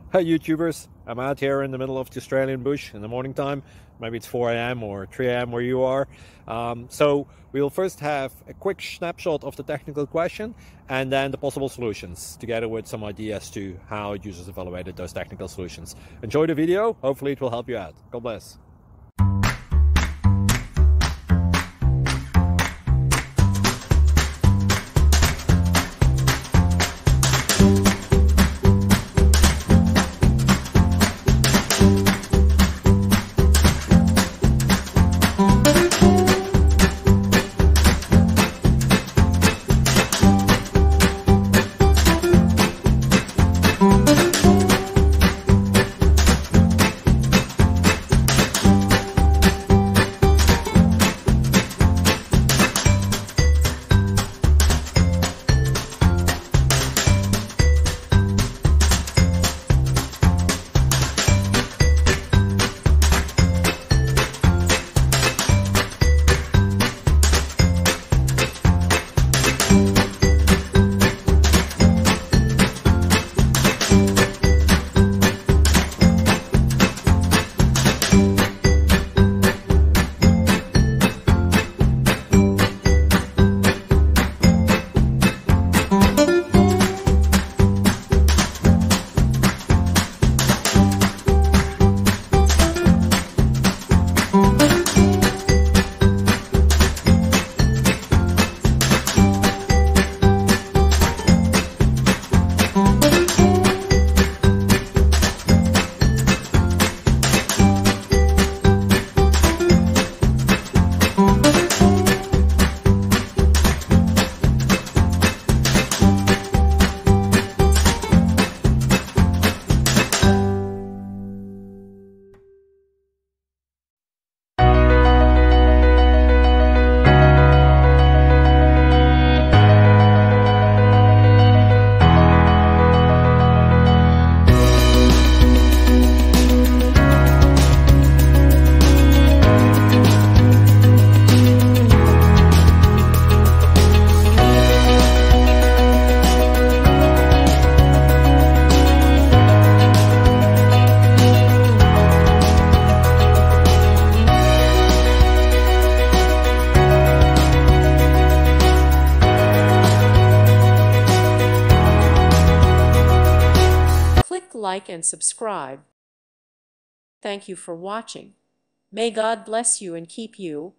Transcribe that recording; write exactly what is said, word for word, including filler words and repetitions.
Hi YouTubers, I'm out here in the middle of the Australian bush in the morning time. Maybe it's four A M or three A M where you are. Um, so we'll first have a quick snapshot of the technical question and then the possible solutions, together with some ideas to how users evaluated those technical solutions. Enjoy the video, hopefully it will help you out. God bless. Like and subscribe. Thank you for watching. May God bless you and keep you.